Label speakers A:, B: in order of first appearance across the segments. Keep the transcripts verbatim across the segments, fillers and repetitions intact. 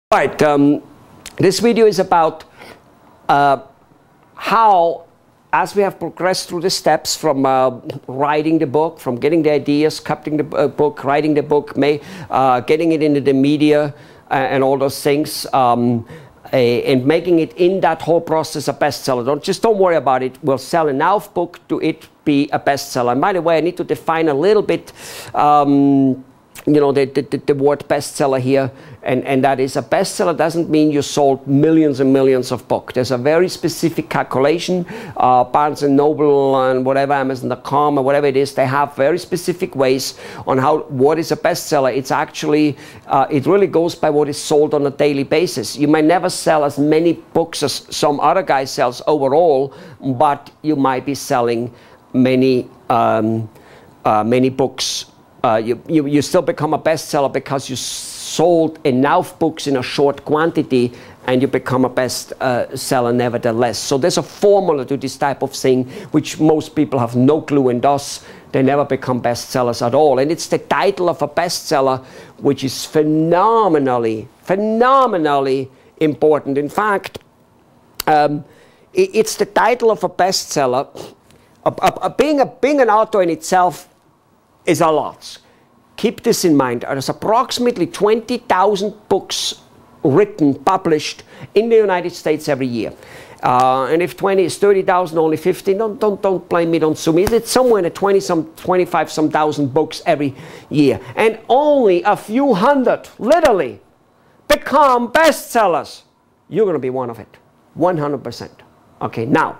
A: Right, um, this video is about uh, how, as we have progressed through the steps from uh, writing the book, from getting the ideas, cutting the uh, book, writing the book, may, uh, getting it into the media uh, and all those things, um, a, and making it in that whole process a bestseller. Don't, just don't worry about it. We'll sell enough book to it be a bestseller. And by the way, I need to define a little bit um, you know, the, the, the word bestseller here, and, and that is a bestseller doesn't mean you sold millions and millions of books. There's a very specific calculation. uh, Barnes and Noble and whatever, Amazon dot com or whatever it is, they have very specific ways on how, what is a bestseller. It's actually, uh, it really goes by what is sold on a daily basis. You might never sell as many books as some other guy sells overall, but you might be selling many, um, uh, many books. Uh, you, you, you still become a bestseller because you sold enough books in a short quantity, and you become a best uh, seller nevertheless. So there's a formula to this type of thing, which most people have no clue, and thus they never become bestsellers at all. And it's the title of a bestseller, which is phenomenally, phenomenally important. In fact, um, it, it's the title of a bestseller. Uh, uh, uh, being, a, being an author in itself is a lot. Keep this in mind. There's approximately twenty thousand books written, published in the United States every year. Uh, and if twenty is thirty thousand, only fifteen, don't, don't, don't blame me, don't sue me. It's somewhere in the twenty some, twenty-five some thousand books every year. And only a few hundred, literally, become bestsellers. You're going to be one of it, one hundred percent. Okay, now,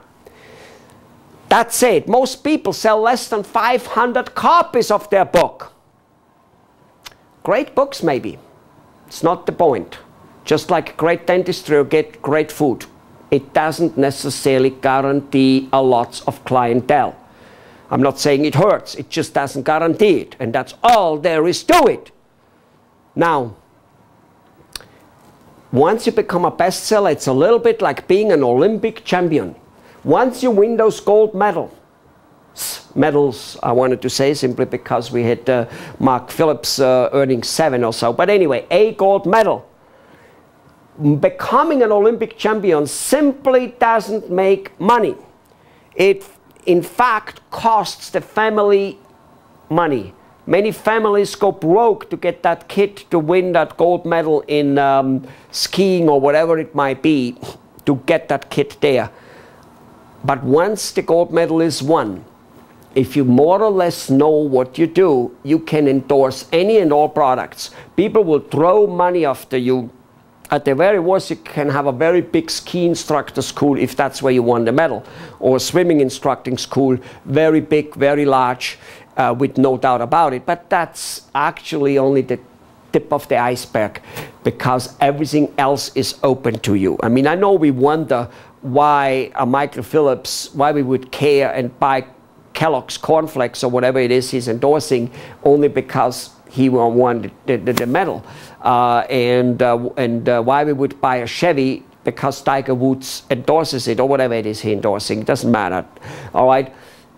A: that said, most people sell less than five hundred copies of their book. Great books, maybe. It's not the point. Just like great dentistry or get great food, it doesn't necessarily guarantee a lot of clientele. I'm not saying it hurts, it just doesn't guarantee it. And that's all there is to it. Now, once you become a bestseller, it's a little bit like being an Olympic champion. Once you win those gold medals, medals I wanted to say simply because we had uh, Mark Phillips uh, earning seven or so, but anyway, a gold medal. Becoming an Olympic champion simply doesn't make money. It in fact costs the family money. Many families go broke to get that kid to win that gold medal in um, skiing or whatever it might be, to get that kid there. But once the gold medal is won, if you more or less know what you do, you can endorse any and all products. People will throw money after you. At the very worst, you can have a very big ski instructor school if that's where you won the medal, or a swimming instructing school, very big, very large, uh, with no doubt about it. But that's actually only the tip of the iceberg, because everything else is open to you. I mean, I know we wonder why a Michael Phillips, why we would care and buy Kellogg's cornflakes or whatever it is he's endorsing, only because he won the, the, the medal. Uh, and uh, and uh, why we would buy a Chevy because Tiger Woods endorses it, or whatever it is he's endorsing, it doesn't matter. All right?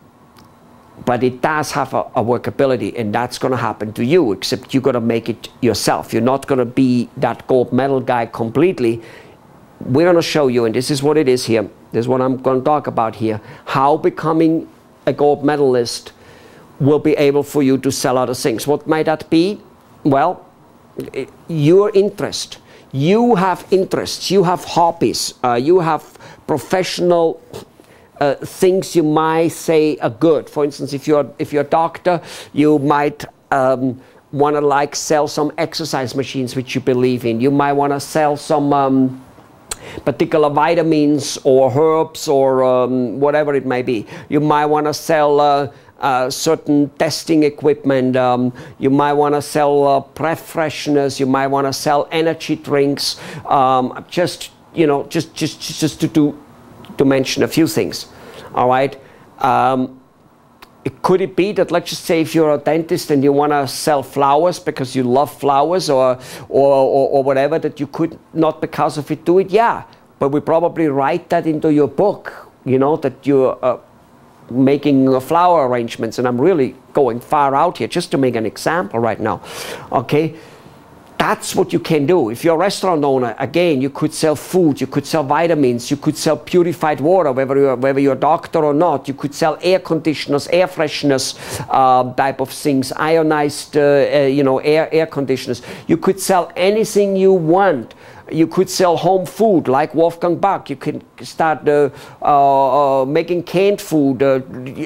A: But it does have a, a workability, and that's going to happen to you, except you're going to make it yourself. You're not going to be that gold medal guy completely. We're going to show you, and this is what it is here. This is what I'm going to talk about here. How becoming a gold medalist will be able for you to sell other things. What might that be? Well, your interest. You have interests. You have hobbies. Uh, you have professional uh, things you might say are good. For instance, if you're if you're a doctor, you might um, want to like sell some exercise machines which you believe in. You might want to sell some Um, particular vitamins or herbs or um, whatever it may be. You might want to sell uh, uh, certain testing equipment. Um, you might want to sell uh, breath fresheners. You might want to sell energy drinks. Um, just you know, just just just to do to mention a few things. All right. Um, It, could it be that, let's just say, if you're a dentist and you want to sell flowers because you love flowers, or, or, or, or whatever, that you could not because of it do it? Yeah, but we probably write that into your book, you know, that you're uh, making uh, flower arrangements, and I'm really going far out here just to make an example right now, okay? that's what you can do. If you're a restaurant owner, again, you could sell food, you could sell vitamins, you could sell purified water, whether you're, whether you're a doctor or not. You could sell air conditioners, air fresheners, uh, type of things, ionized, uh, uh, you know, air, air conditioners. You could sell anything you want. You could sell home food like Wolfgang Buck. You could start uh, uh, uh, making canned food. Uh,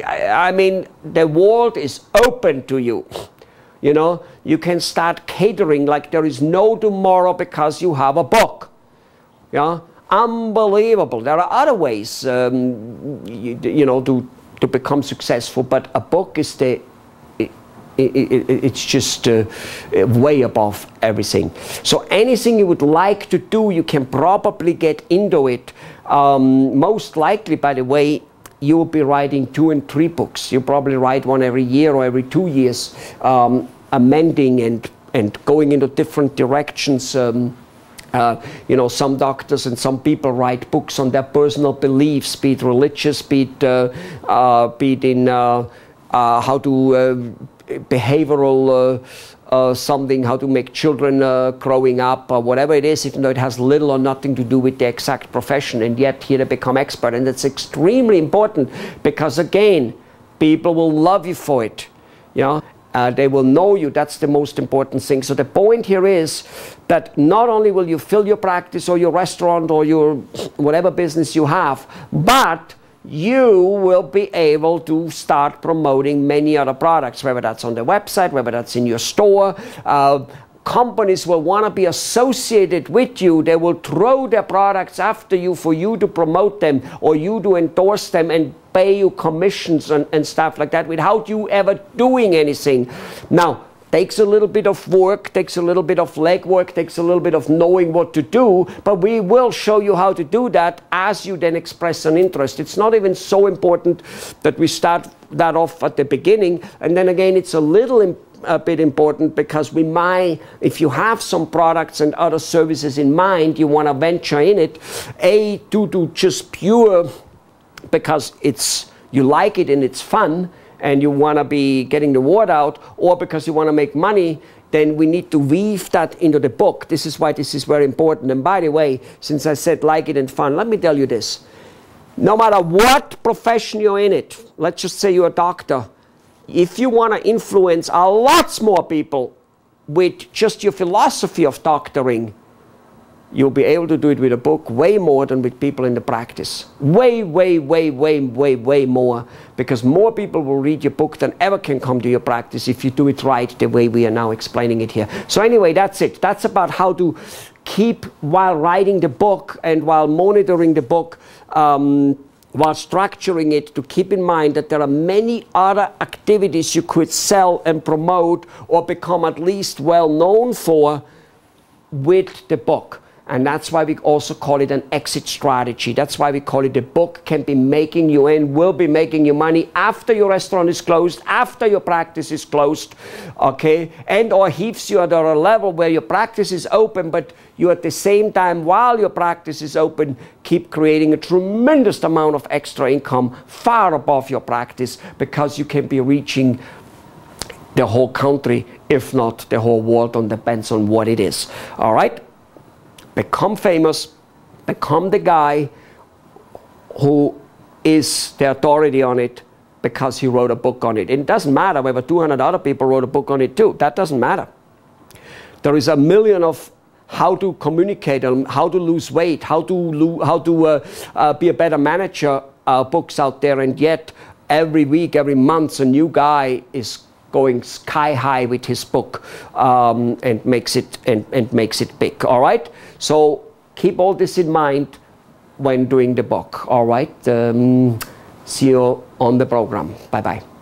A: I mean, the world is open to you. You know, you can start catering like there is no tomorrow because you have a book. Yeah, unbelievable. There are other ways, um, you, you know, to to become successful, but a book is the it, it, it, it's just uh, way above everything. So anything you would like to do, you can probably get into it. Um, most likely, by the way, you will be writing two and three books. You probably write one every year or every two years, um, amending and, and going into different directions. Um, uh, you know, some doctors and some people write books on their personal beliefs, be it religious, be it, uh, uh, be it in uh, uh, how to uh, behavioral uh, Uh, something, how to make children uh, growing up, or whatever it is, even though it has little or nothing to do with the exact profession, and yet here they become expert. And it's extremely important because, again, people will love you for it. You know? Uh, they will know you. That's the most important thing. So the point here is that not only will you fill your practice or your restaurant or your whatever business you have, but you will be able to start promoting many other products, whether that's on the website, whether that's in your store. Uh, companies will want to be associated with you. They will throw their products after you for you to promote them or you to endorse them and pay you commissions and, and stuff like that without you ever doing anything. Now, takes a little bit of work, takes a little bit of legwork, takes a little bit of knowing what to do, but we will show you how to do that as you then express an interest. It's not even so important that we start that off at the beginning, and then again it's a little imp a bit important because we might, if you have some products and other services in mind, you want to venture in it, A, to do just pure because it's you like it and it's fun, and you want to be getting the word out, or because you want to make money, then we need to weave that into the book. This is why this is very important. And by the way, since I said like it and fun, let me tell you this. No matter what profession you're in it, let's just say you're a doctor, if you want to influence a lot more people with just your philosophy of doctoring, you'll be able to do it with a book way more than with people in the practice. Way, way, way, way, way, way more. Because more people will read your book than ever can come to your practice if you do it right the way we are now explaining it here. So anyway, that's it. That's about how to keep, while writing the book and while monitoring the book, um, while structuring it, to keep in mind that there are many other activities you could sell and promote or become at least well known for with the book. And that's why we also call it an exit strategy. That's why we call it the book can be making you and will be making you money after your restaurant is closed, after your practice is closed, okay? And or heaves you at a level where your practice is open, but you at the same time, while your practice is open, keep creating a tremendous amount of extra income far above your practice, because you can be reaching the whole country, if not the whole world, and depends on what it is, all right? Become famous, become the guy who is the authority on it because he wrote a book on it. It doesn't matter whether two hundred other people wrote a book on it too. That doesn't matter. There is a million of how to communicate, how to lose weight, how to, lo how to uh, uh, be a better manager uh, books out there, and yet every week, every month, a new guy is going sky high with his book um, and makes it and, and makes it big. All right. So keep all this in mind when doing the book. All right. Um, see you on the program. Bye bye.